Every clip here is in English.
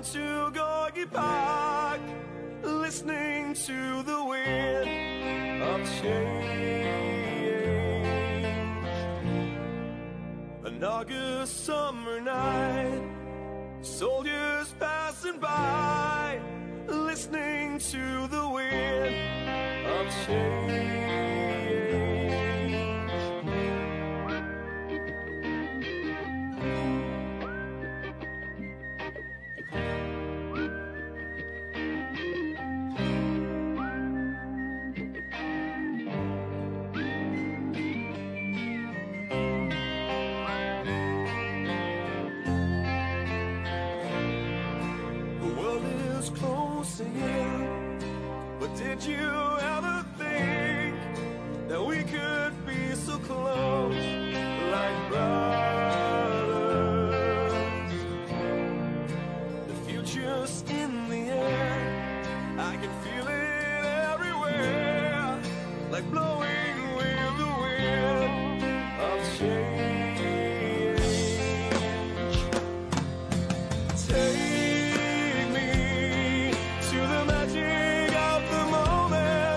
to Gorky Park, listening to the wind of change. An August summer night, soldiers passing by, listening to the wind of change. Closing in, but did you ever think that we could be so close, like brothers? The future's in the air, I can feel it everywhere, like blowing with the wind of change. Take me to the magic of the moment.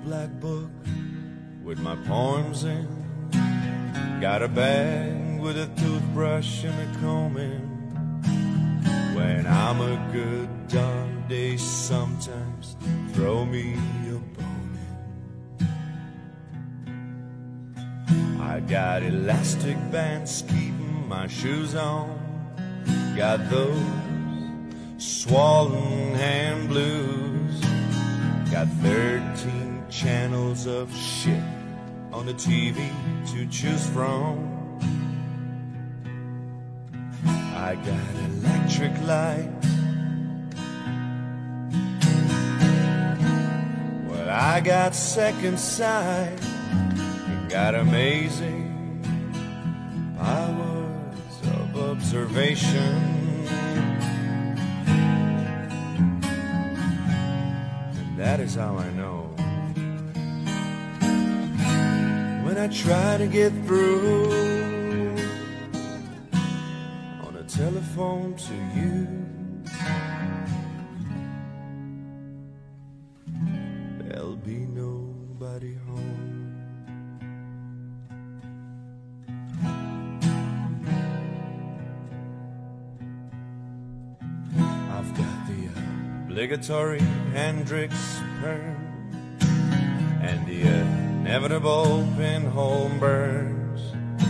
black book with my poems in. Got a bag with a toothbrush and a comb in. When I'm a good dog, they sometimes throw me a bone in. I got elastic bands keeping my shoes on. Got those swollen hand blues. Got 13 channels of shit on the TV to choose from. I got electric light. Well, I got second sight. And got amazing powers of observation. And that is how I know when I try to get through on a telephone to you, there'll be nobody home. I've got the obligatory Hendrix perm and the inevitable pinhole burns,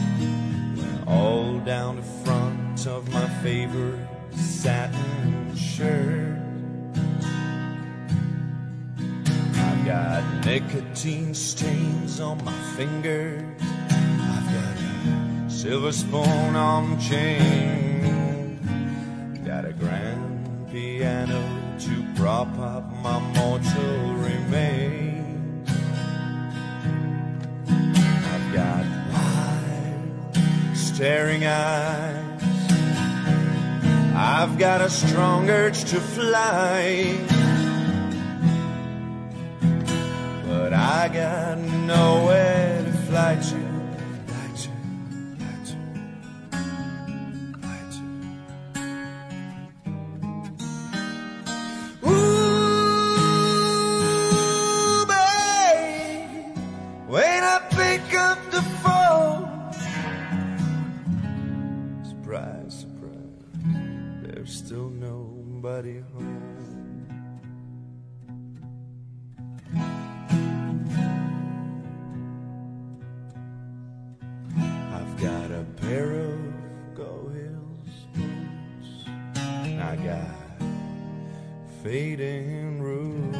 all down the front of my favorite satin shirt. I've got nicotine stains on my fingers. I've got a silver spoon on my chain. Got a grand piano to prop up my mortal remains. Got wide, staring eyes. I've got a strong urge to fly, but I got nowhere to fly to. Ooh, babe, when I pick up the phone, surprise, surprise, there's still nobody home. I've got a pair of Go Hills boots, and I got fading roots.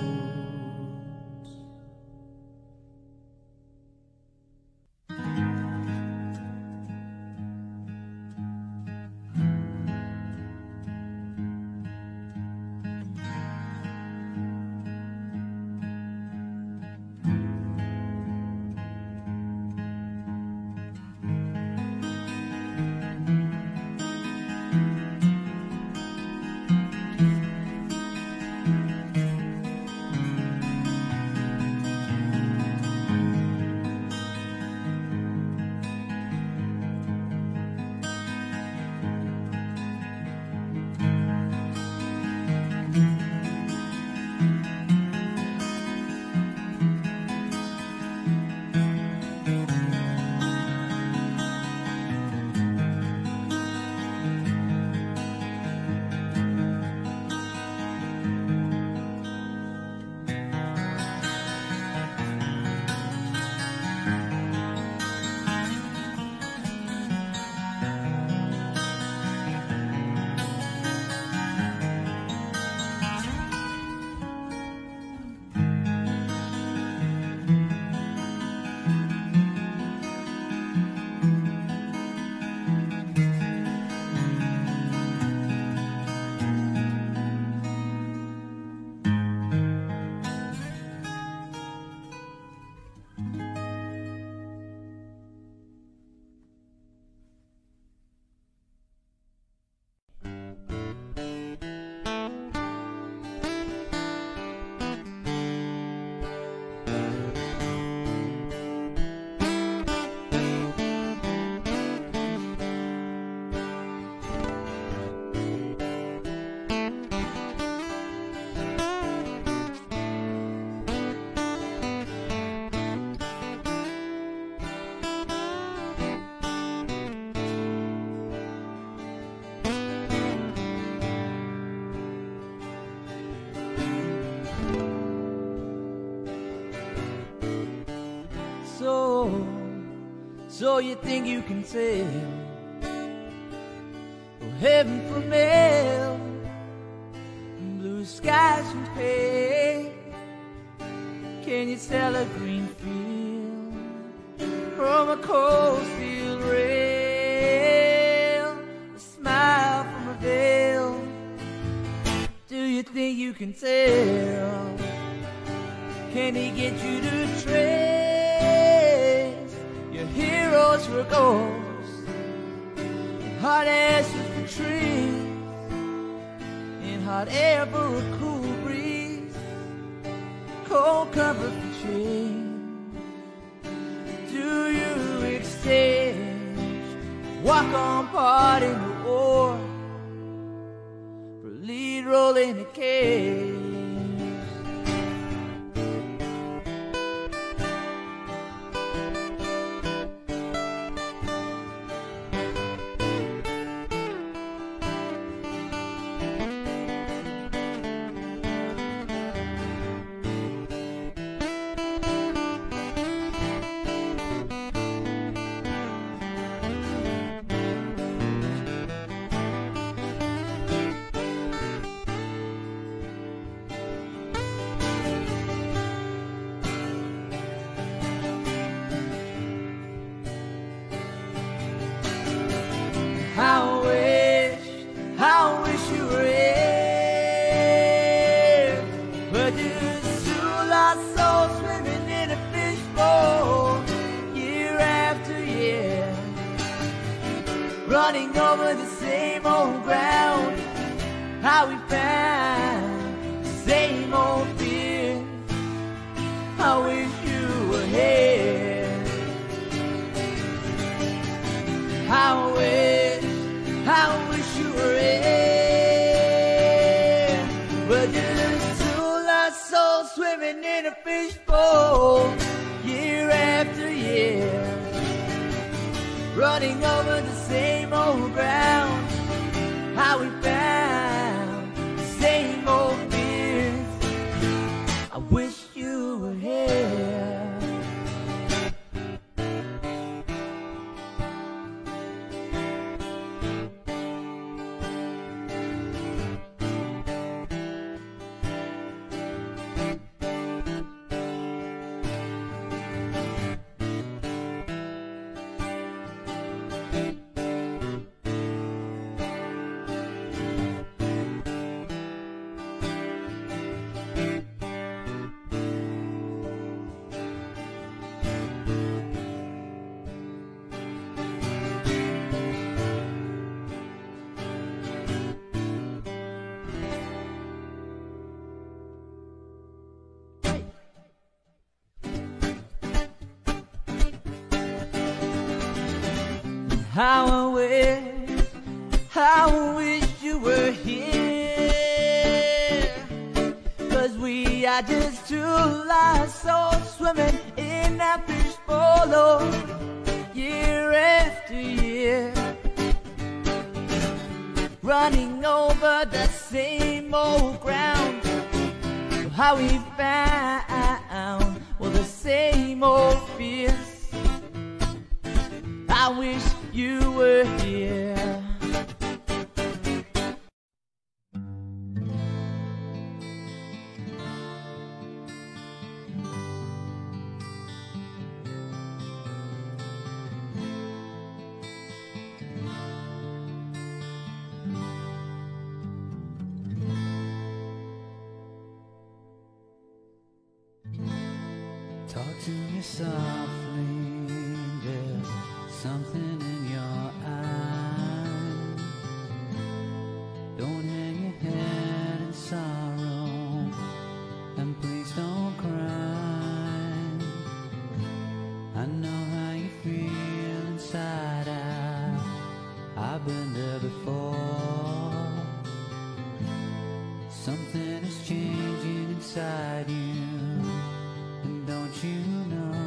So you think you can tell heaven from hell, blue skies from pale? Can you tell a green field from a cold steel rail, a smile from a veil? Do you think you can tell? Can he get you to trace your heroes for ghosts, hot ashes for trees, and hot air for a cool breeze, cold comfort for change? Do you exchange walk on part in the war for lead role in a cage? I wish you were here, but there's two lost souls swimming in a fishbowl, year after year, running over the same old ground. How we found the same old fear. I wish you were here. I wish you were here, but there's two lost souls swimming in a fishbowl, year after year, running over the same old ground. How we found the same old fears. I wish you were here. How I wish you were here, 'cause we are just two lost souls swimming in that fishbowl, oh, year after year, running over the same old ground. How we found, well, the same old fears. I wish you were here. Talk to me softly, there's something in your eyes. Don't hang your head in sorrow, and please don't cry. I know how you feel inside out, I've been there before. Something is changing inside you, and don't you know?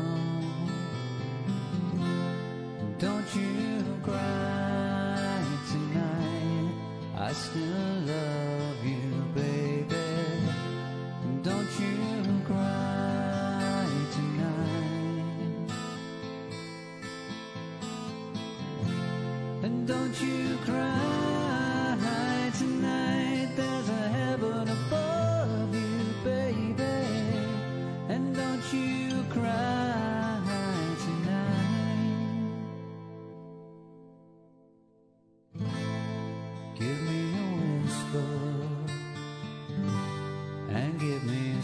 Don't you cry tonight, I still love you, baby. Don't you cry tonight.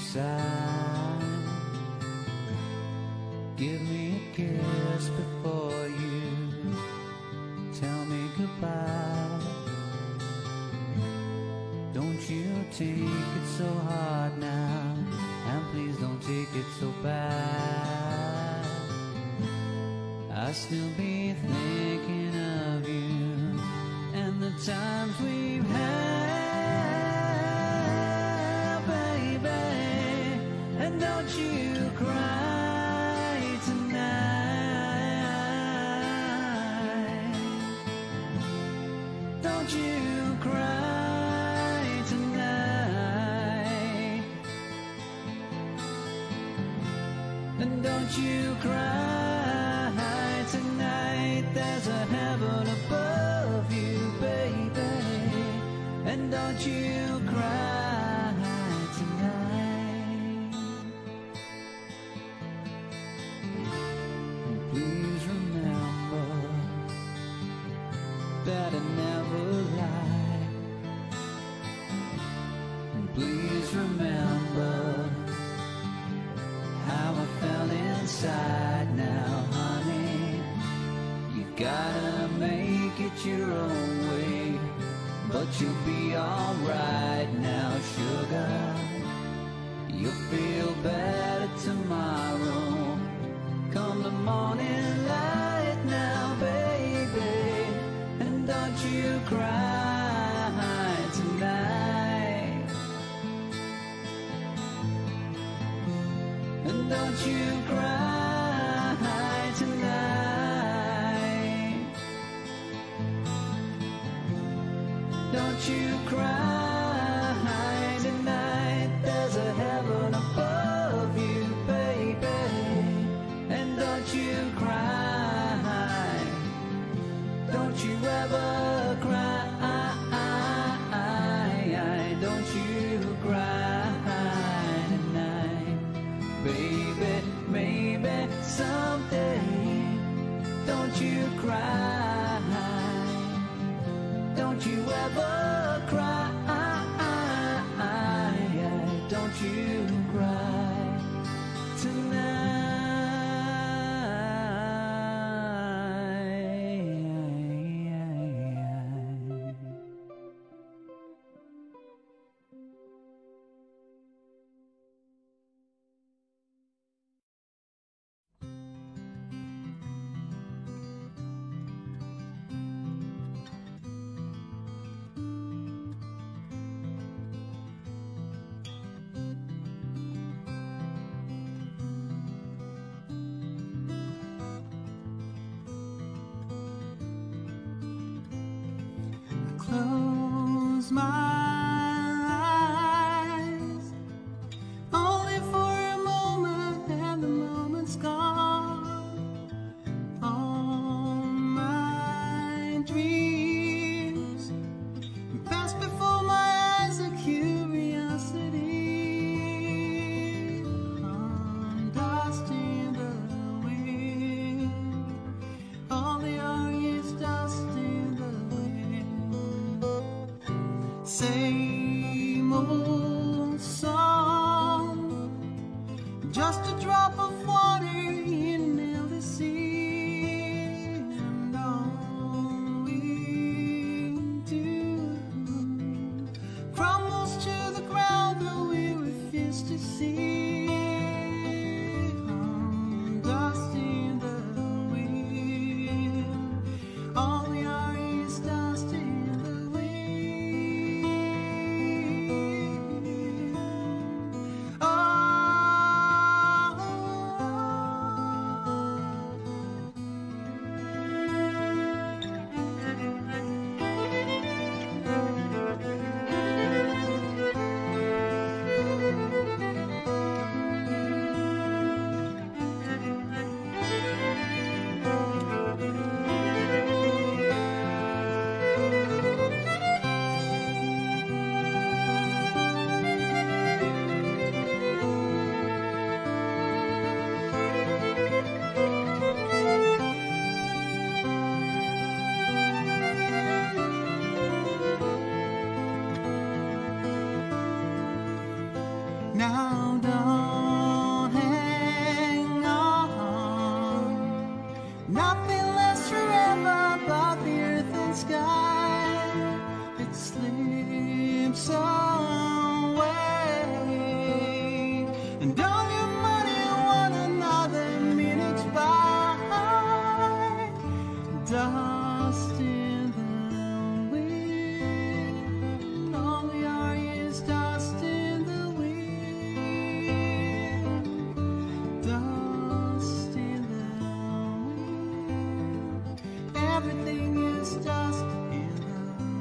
side. Give me a kiss before you tell me goodbye. Don't you take it so hard now, and please don't take it so bad. I'll still be thinking of you and the times we've had, baby. And don't you cry tonight. Don't you cry tonight. And don't you cry tonight. There's a heaven above you, baby. And don't you cry tonight. Please remember that I never lied. Please remember how I felt inside. Now, honey, you gotta make it your own way, but you'll be alright now, sugar. You'll feel better tomorrow. Come the morning light now, baby. And don't you cry tonight. And don't you cry tonight. Don't you cry tonight. There's a heaven above you, baby. And don't you cry. Don't you ever cry. Don't you cry tonight, baby. Maybe someday. Don't you cry. Don't you ever cry. Don't you cry tonight. Close my eyes, only for a moment, and the moment's gone. All my dreams pass before my eyes, a curiosity on dust in the wind. All they are is dust in the wind. Same old song, just a drop of water in the sea, and all we do crumbles to the ground, though we refuse to see. Dust in the wind, all we are is dust in the wind. Oh, Now don't hang on. Nothing lasts forever but the earth and sky. It slips away, and all your money one another minutes by. Dust in the wind. All we are is dust in the wind. Dust in the wind. Everything is dust in the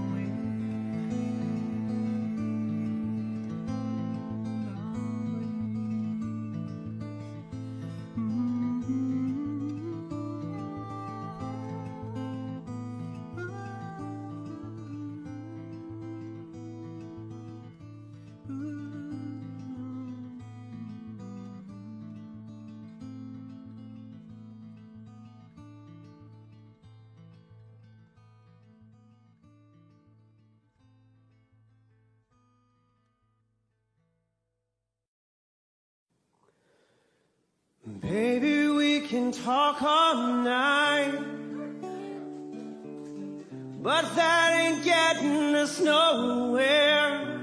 Baby, we can talk all night, but that ain't getting us nowhere.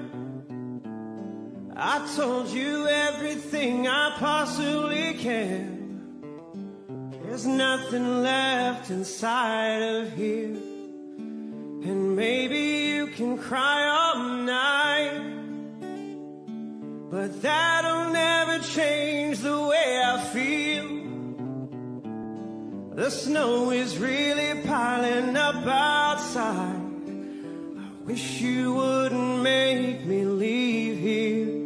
I told you everything I possibly can. There's nothing left inside of here. And maybe you can cry all night, but that'll never change the way I feel. The snow is really piling up outside. I wish you wouldn't make me leave here.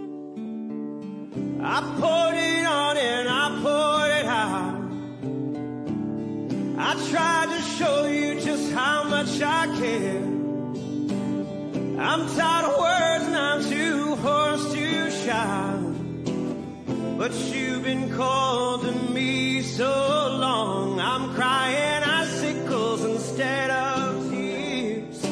I poured it on and I poured it out. I tried to show you just how much I care. I'm tired of words and I'm too hoarse to shout. But you've been cold to me so long, I'm crying icicles instead of tears.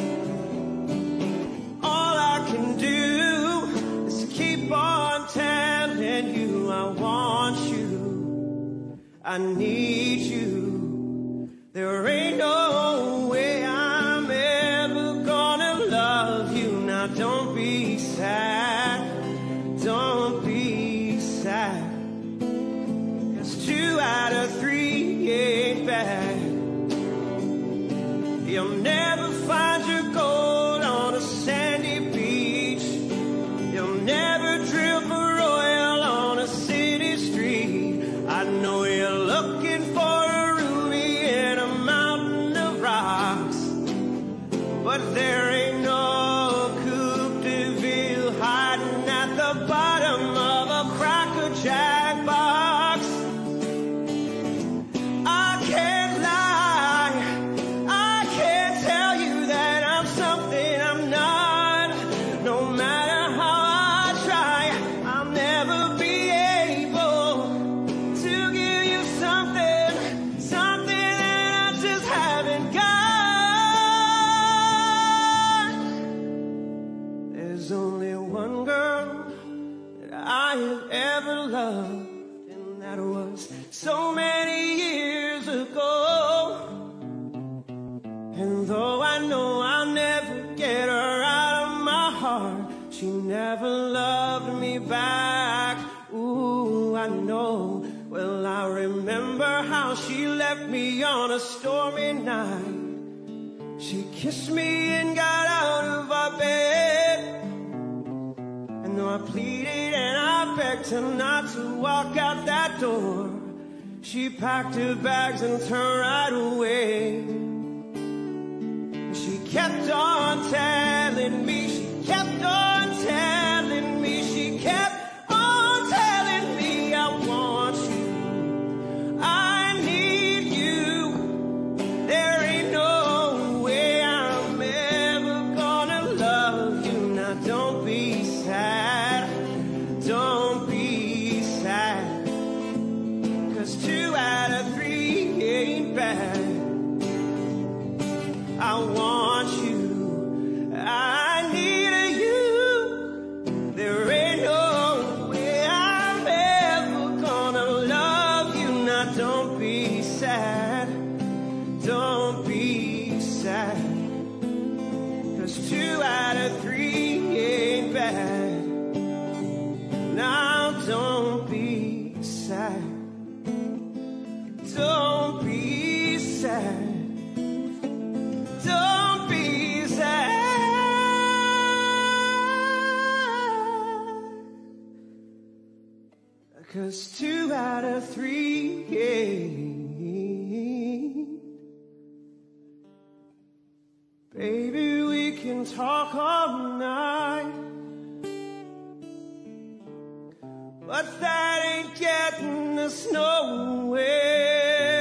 All I can do is keep on telling you I want you, I need you. There ain't no way I'm ever gonna love you. Now don't be sad, don't be sad, 'cause 2 out of 3 ain't bad. You'll never find your gold on a sandy beach. You'll never drill for oil on a city street. I know you're looking for a ruby in a mountain of rocks, but there ain't no Coupe de Ville hiding at the bottom of a Cracker Jack box. I can't lie, I can't tell you that I'm something I'm not. No matter how I try, I'll never be able to give you something, something that I just haven't got. There's only one girl that I have ever loved, and that was so many years ago. And though I know I'll never get her out of my heart, she never loved me back. Ooh, I know. Well, I remember how she left me on a stormy night. She kissed me and got out of our bed. And though I pleaded and I begged her not to walk out that door, she packed her bags and turned right away. She kept on telling me, she kept on telling me, she kept on telling me I want you, I need you. There ain't no way I'm ever gonna love you. Now don't be sad, don't be sad, 'cause 2 out of 3 ain't bad. I want you, I need you. There ain't no sad. Don't be sad. Don't be sad. 'Cause 2 out of 3, baby, we can talk all night, but that ain't getting us nowhere.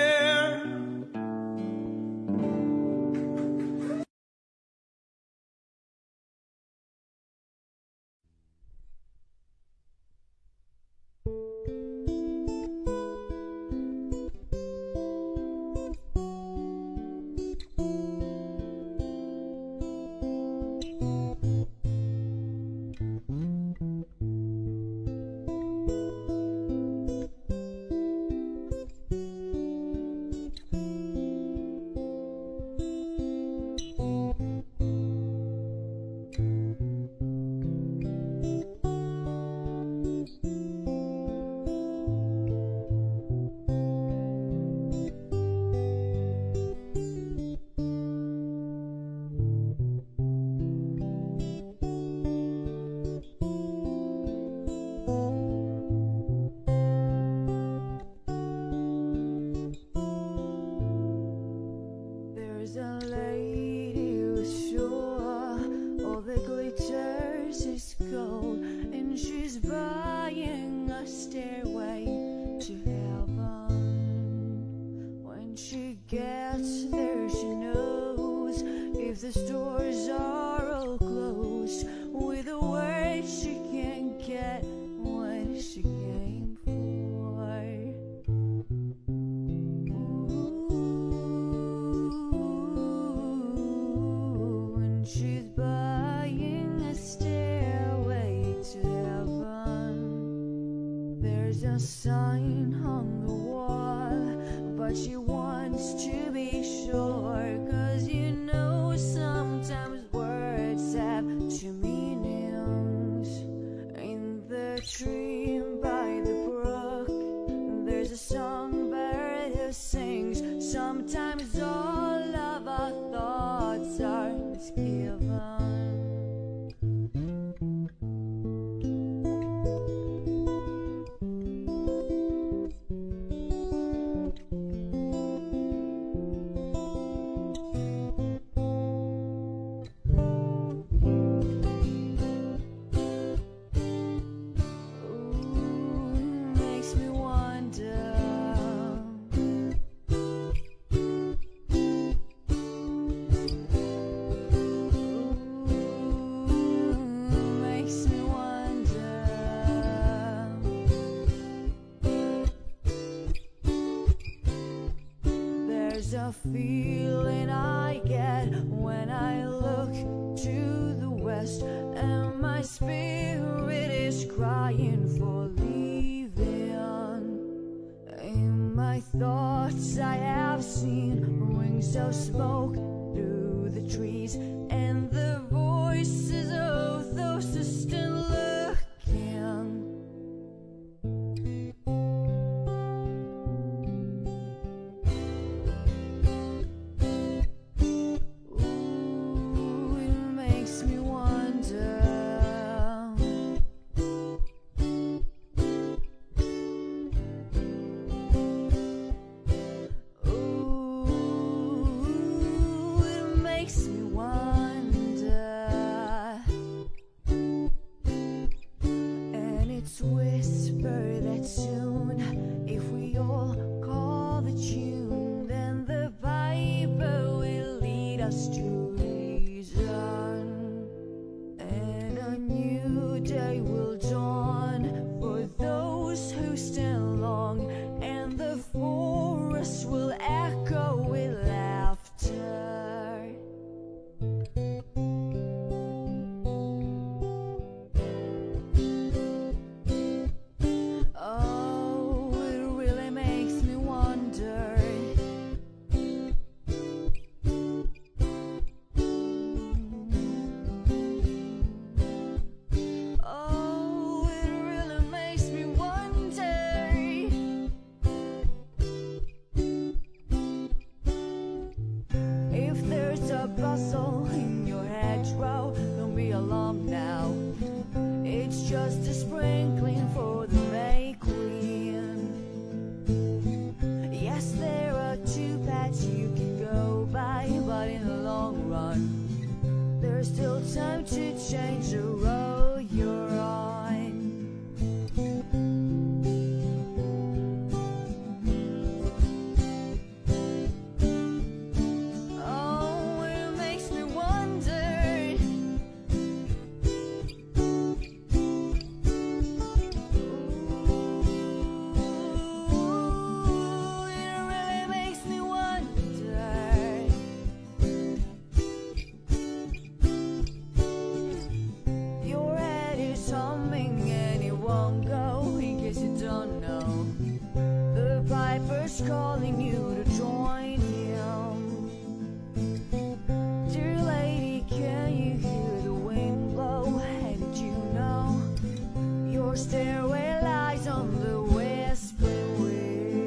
A feeling I get when I look to the west, and my spirit is crying for leaving. In my thoughts I have seen rings of smoke through the trees, and the voices of those distant looking. stairway lies on the west way.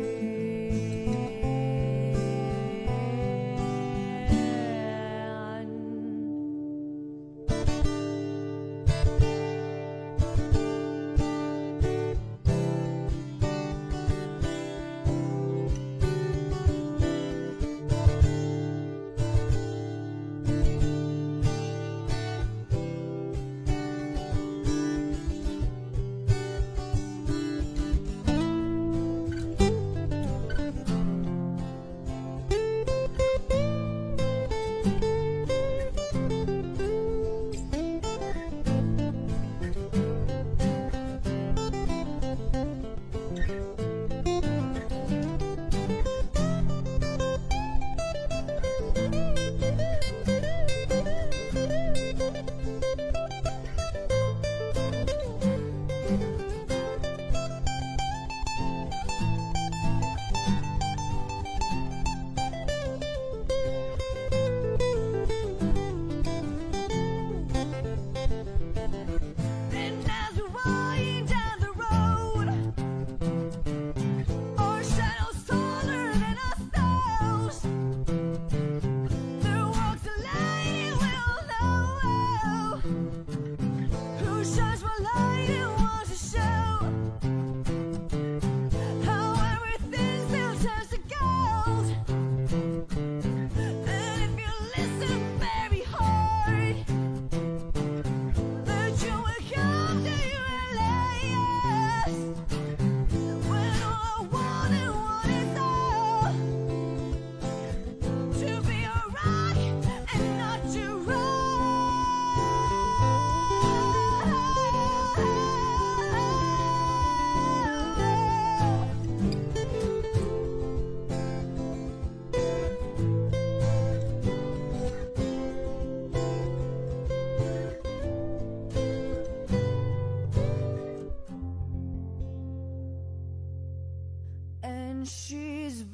And she's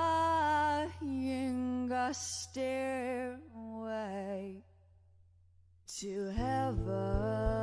buying a stairway to heaven.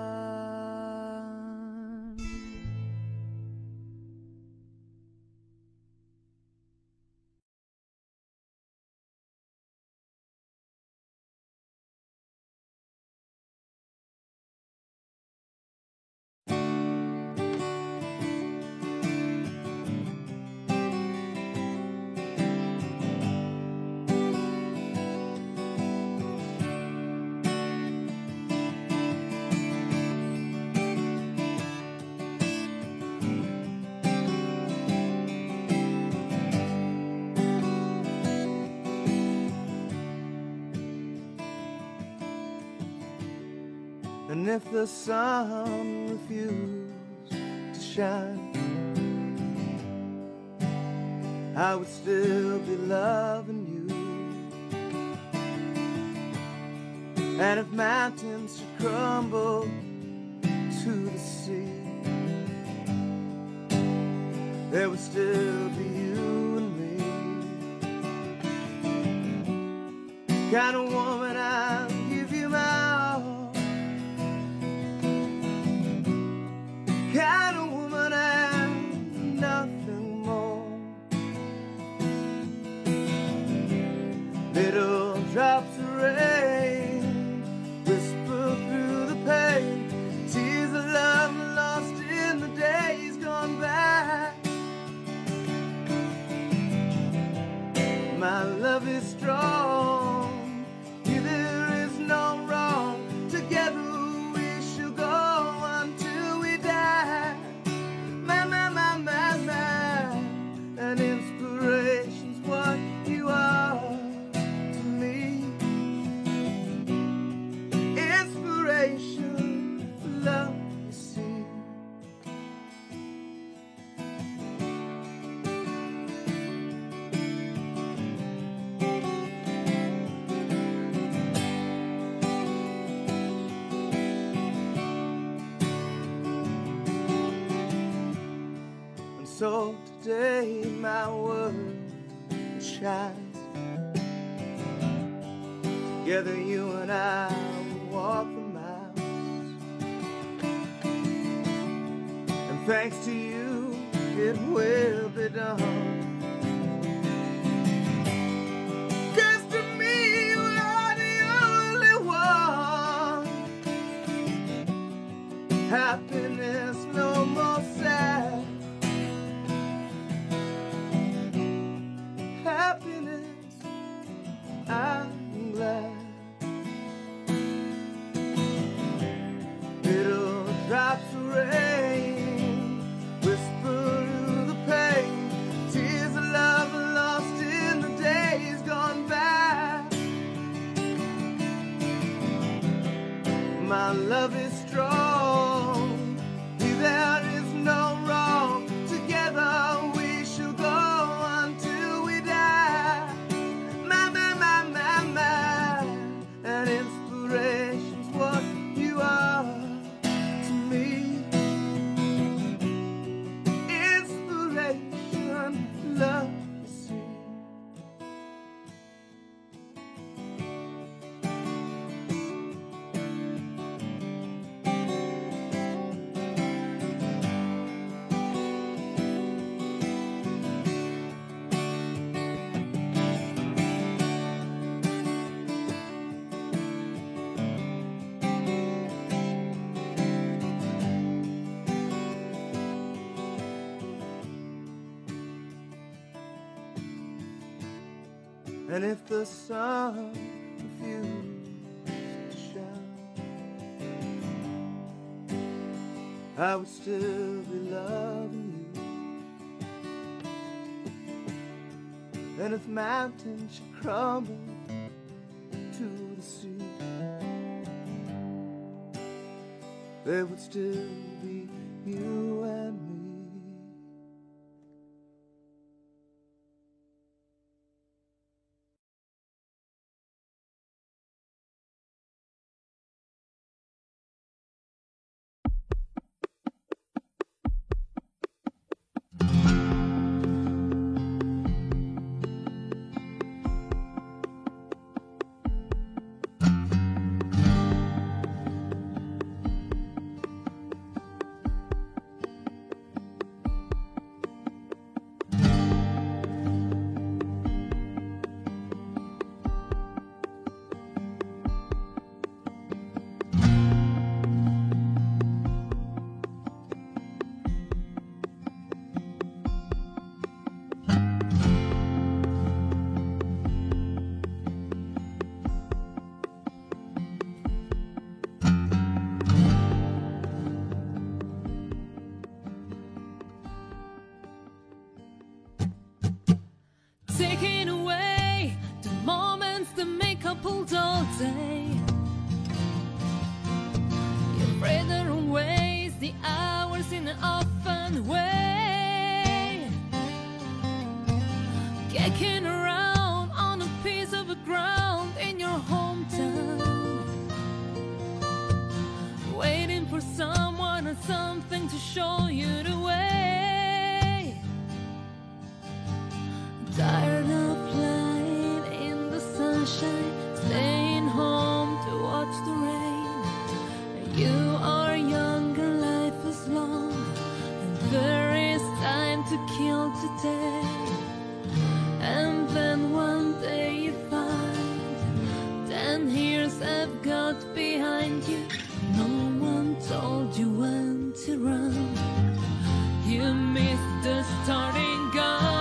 And if the sun refused to shine, I would still be loving you. And if mountains should crumble to the sea, there would still be you and me. Kind of woman, I'll give you my all. Kind of woman and nothing more. Little drops of rain whisper through the pain, tears of love lost in the days gone by. My love is strong, there is no wrong. Together we shall go until we die. My, an inspiration's what you are to me. Inspiration, love, you see. So today my world shines. Together you and I will walk the miles. thanks to you, it will be done. Happiness no more sad. Happiness, I'm glad. Little drops of rain whisper through the pain. Tears of love lost in the days gone by. My love is strong, there is no wrong. Together we shall go until we die. My, and inspiration's what you are to me. Inspiration, love, you see. And if the sun refused to shine, I would still be loving you. And if mountains should crumble to the sea, there would still be you and me. Taking away the moments that make up all day. You further away the hours in an often way. Kicking around on a piece of ground in your hometown, waiting for someone or something to show you the way. Tired of lying in the sunshine, staying home to watch the rain. You are young and life is long, and there is time to kill today. And then one day you find 10 years have got behind you. No one told you when to run. You missed the starting gun.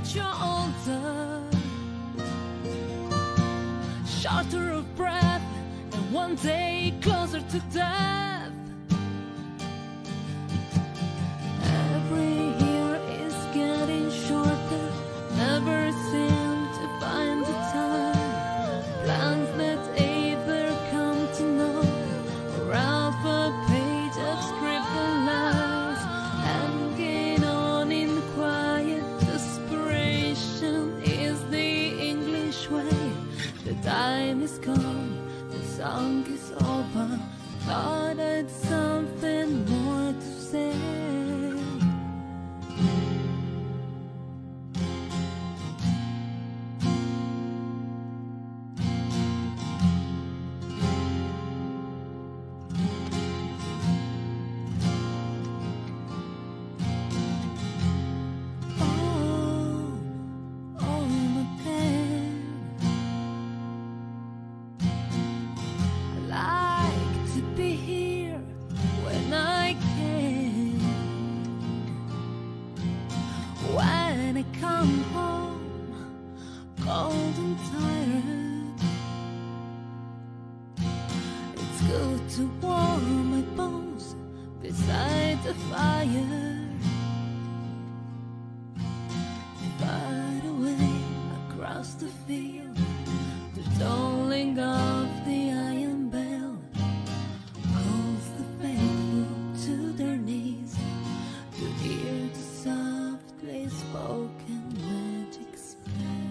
that you're older, shorter of breath, and one day closer to death. Every year is getting shorter, never seem to find the time. Plans that either come to know or off a page of scribbled lines, hanging on in quiet desperation is the English way. The time is gone, the song is over. Thought I'd something more to say. To warm my bones beside the fire, far away across the field, the tolling of the iron bell calls the faithful to their knees to hear the softly spoken magic spells.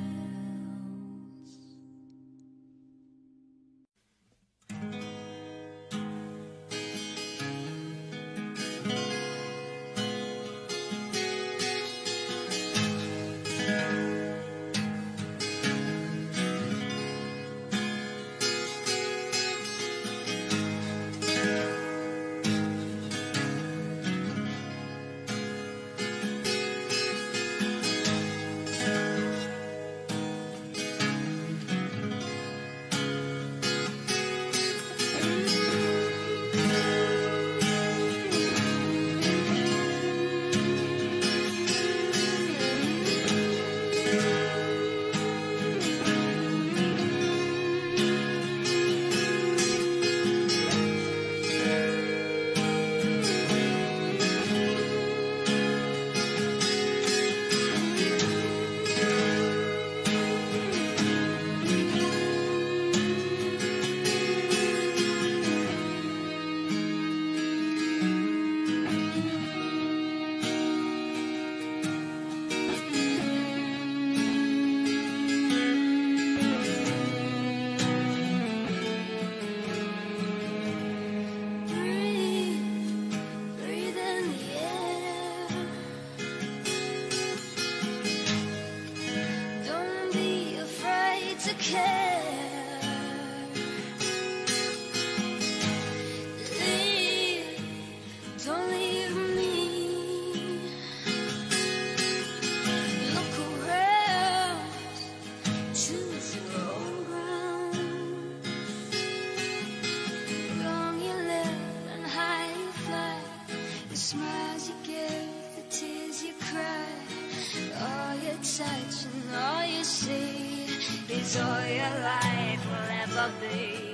All your life will ever be.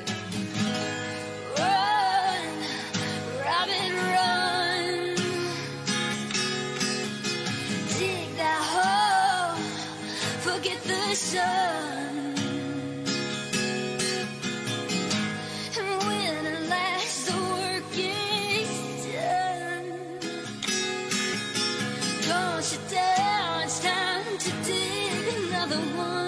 Run, rabbit, run. Dig that hole, forget the sun. And when at last the work is done, don't sit down, it's time to dig another one.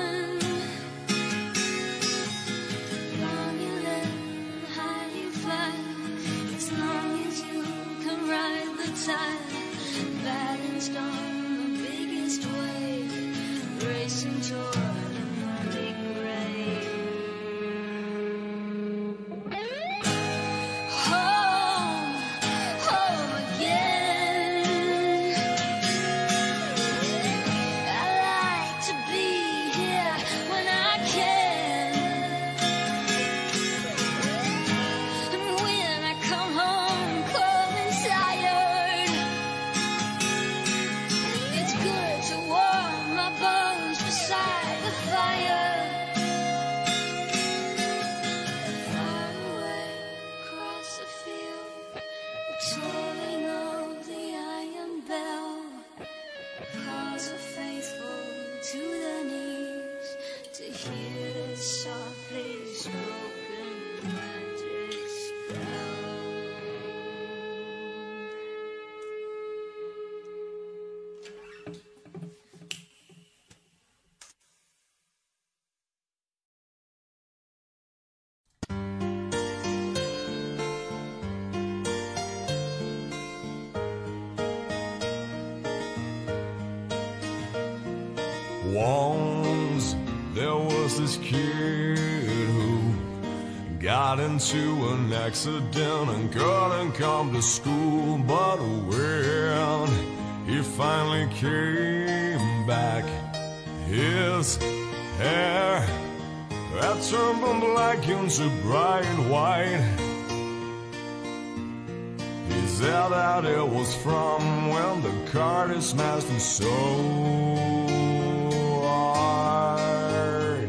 Balanced on the biggest wave, racing toward a Monday grave. Home, home again. I like to be here when I can. And when I come home cold and tired, it's good to warm tolling of the iron bell calls the faithful to their knees to hear the softly spoken magic spell. Once there was this kid who got into an accident and couldn't come to school, but when he finally came back, his hair had turned from black into bright white. He said that it was from when the car smashed him so hard.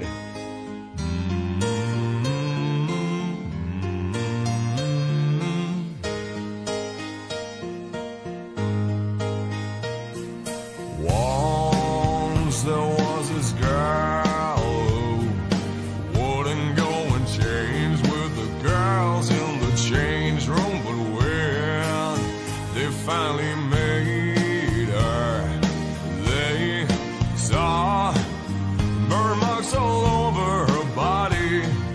Once there was this girl who wouldn't go and change with the girls in the change room, but when they finally made her, they saw burn marks all over her body.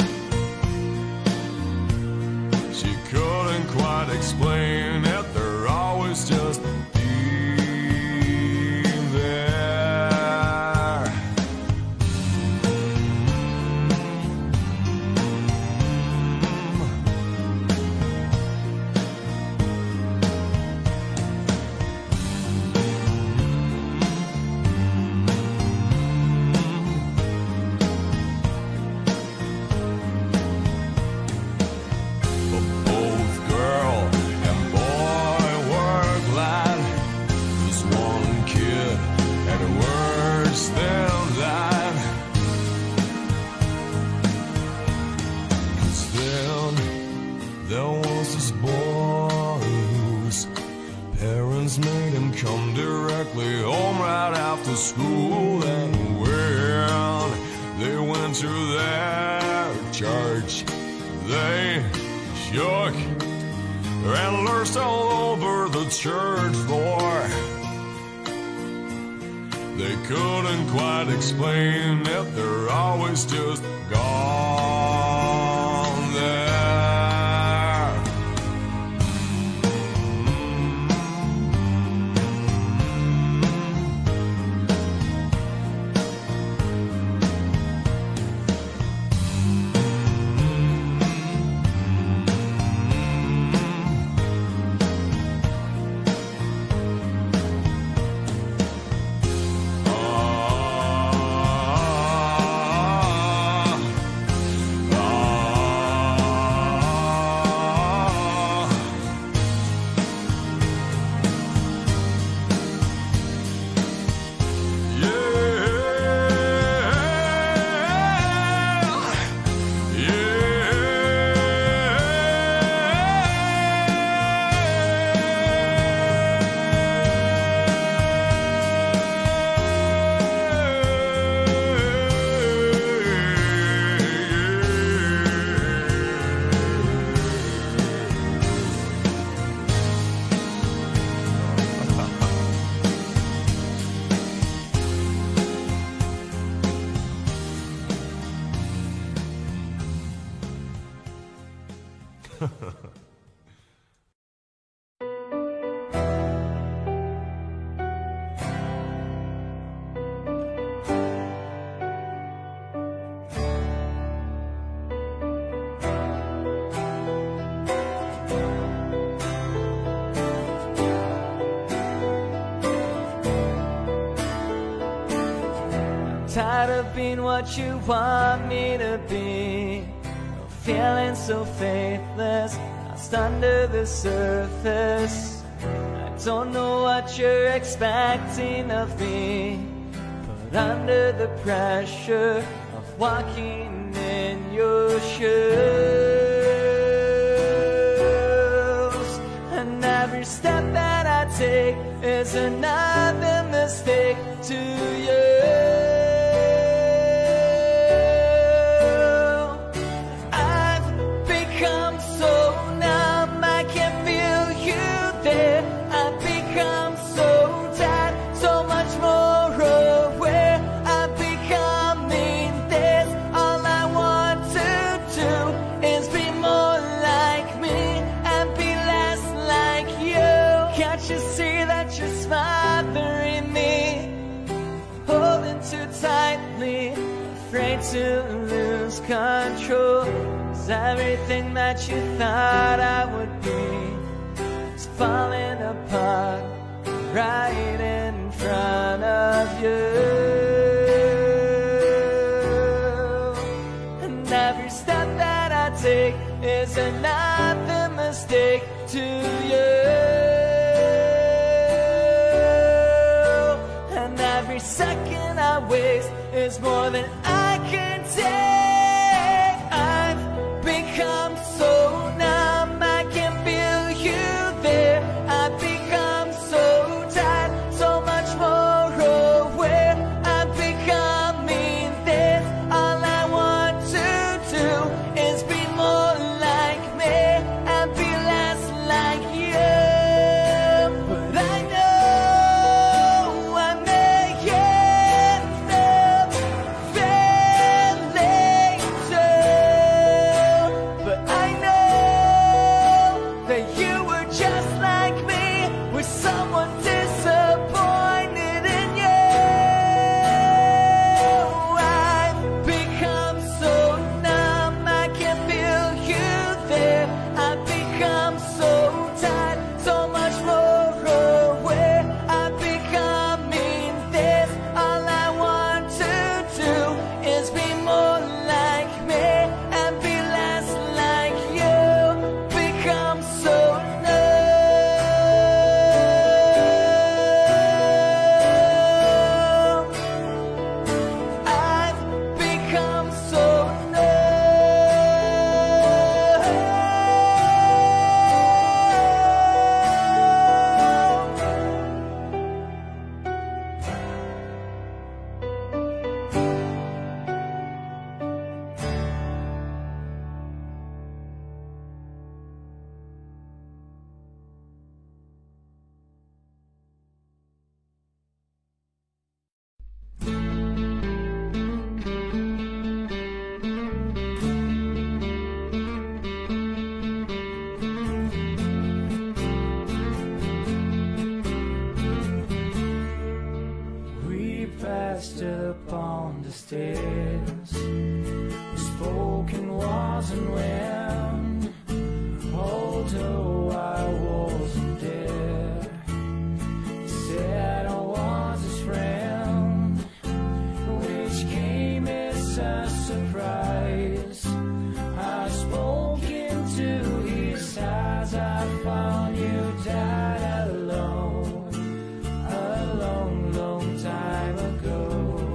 She couldn't quite explain it, they're always just being there. But both girl and boy were glad. This one kid had worse than that. 'Cause then there was this boy whose parents made him come directly home right after school, and when they went to their church, they shook and lurched all over the church floor. They couldn't quite explain it, they're always just gone there. Tired of being what you want me to be, feeling so faithless, lost under the surface. I don't know what you're expecting of me, but under the pressure of walking in your shoes, and every step that I take is another mistake to you. I've become so numb, I can't feel you there. I've become so tired, so much more aware. I'm becoming this. All I want to do is be more like me and be less like you. Can't you see that you're smothering me, holding too tightly, afraid to lose control? 'Cause everything that you thought I would be is falling apart right in front of you. And every step that I take is another mistake to you. And every second I waste is more than I can take. I've become so numb, I can't feel you there. I've become so tired, so much more aware. I'm becoming this. All I want to do is be more like me and be less like you. But I know I'm making them failing too. But I know that you were just like me, with someone disappointed in you. I've become so numb, I can't feel you there. I've become so tired, so much more aware. I'm becoming this. All I want to do is be more like me and be less like you. Become so numb. I've become so We passed upon the stairs, spoken was and when, although I wasn't there. He said I was his friend, which came as a surprise. I spoke into his eyes, I found you died alone a long, long time ago.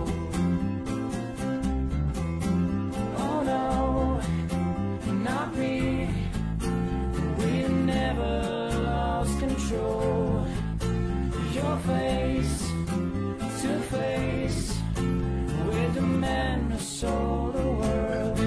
Oh no, not me. We never lost control. Your face to face with the man who sold the world.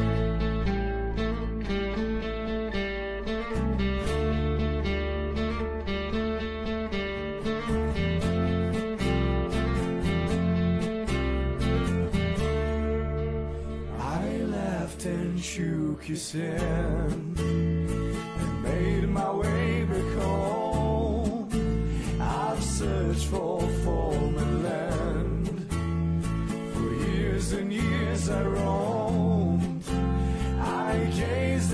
I laughed and shook his hand and made my way back home. I've searched for former land. For years and years I roamed. I gazed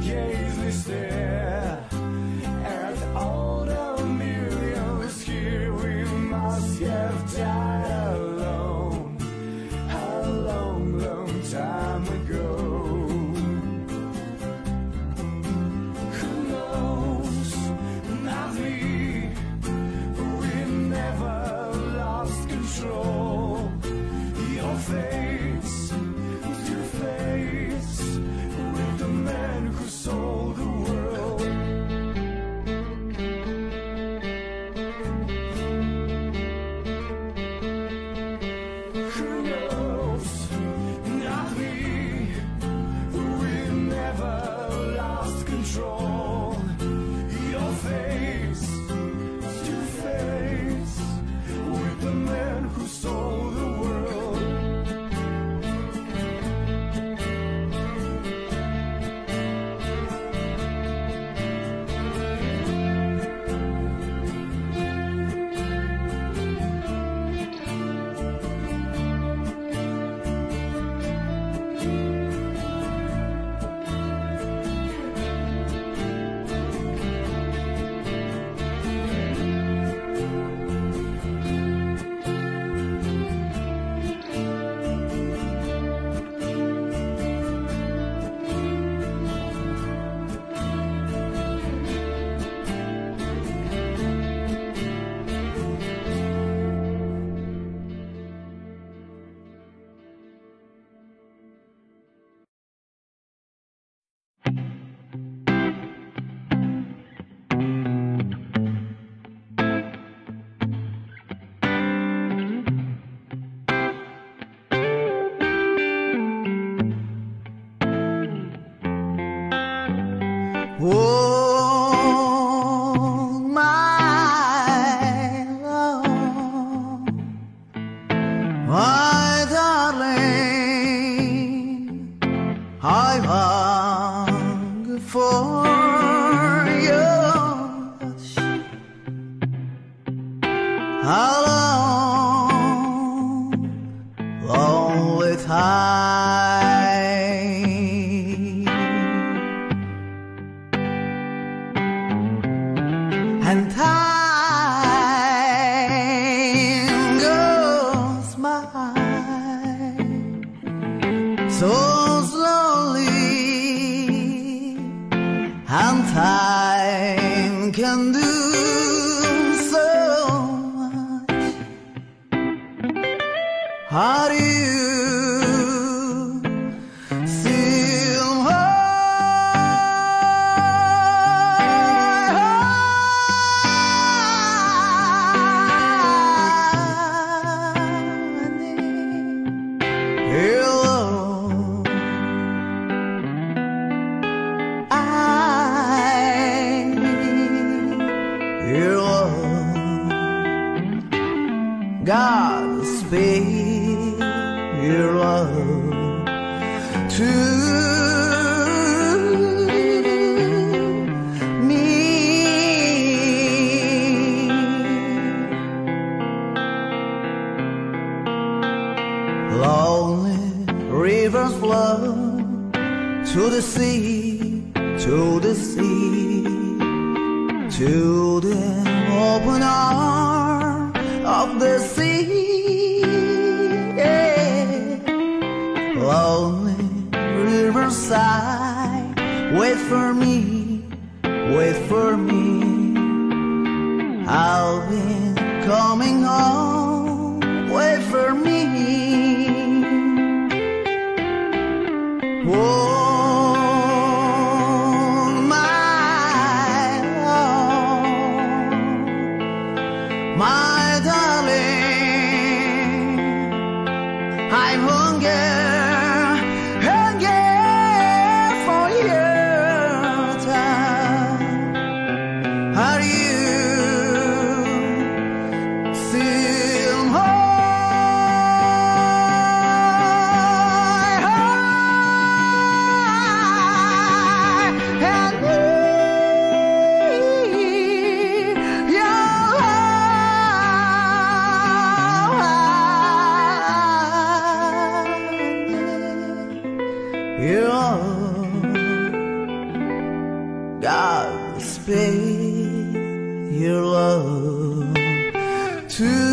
stare at all the millions here. We must have died alone a long, long time ago. a long, lonely time, and time goes by so slowly, and time can do so much. Are you still God, speak your love to me. Lonely rivers flow to the sea, to the sea, to the open arms of the sea. Yeah. Lonely riverside, wait for me, wait for me. I'll be coming home, wait for me. Whoa. My darling, I'm hungry for your time. Are you still God, speak your love to